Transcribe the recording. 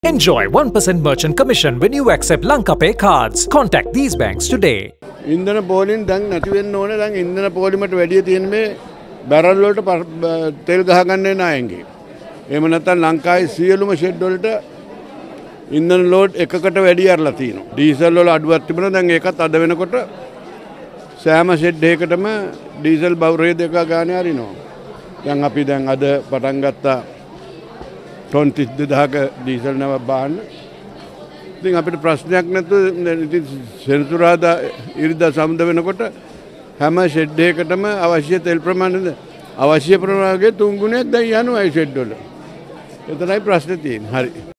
Enjoy 1% merchant commission when you accept LankaPay cards. Contact these banks today. ඉන්ධන පෝලින් දැන් නැති වෙන්න ඕනේ. දැන් ඉන්ධන පෝලිමට වැඩි තියෙන මේ බැරල් වලට තෙල් ගහගන්න එන අයගේ. එහෙම නැත්නම් ලංකාවේ සියලුම ෂෙඩ් වලට ඉන්ධන ලෝඩ් එකකට වැඩි අරලා තියෙනවා. ඩීසල් වල අඩුවක් තිබුණා. දැන් ඒකත් අද වෙනකොට සෑම ෂෙඩ් එකකටම ඩීසල් බවුරේ දෙක ගානේ අරිනවා. දැන් අපි දැන් අද පටන් ගත්තා ටොන් 32000ක ඩීසල් නව බාන්න. ඉතින් අපිට ප්‍රශ්නයක් නැතුව ඉතින් සෙනසුරාදා ඉරිදා සමුද වෙනකොට හැම ෂෙඩ් එකකටම අවශ්‍ය තෙල් ප්‍රමාණය අවශ්‍ය ප්‍රමාණයේ 3 ගුණයක් දැන් යනවා ඒ ෂෙඩ් වල. එතනයි ප්‍රශ්නේ තියෙන්නේ. හරි.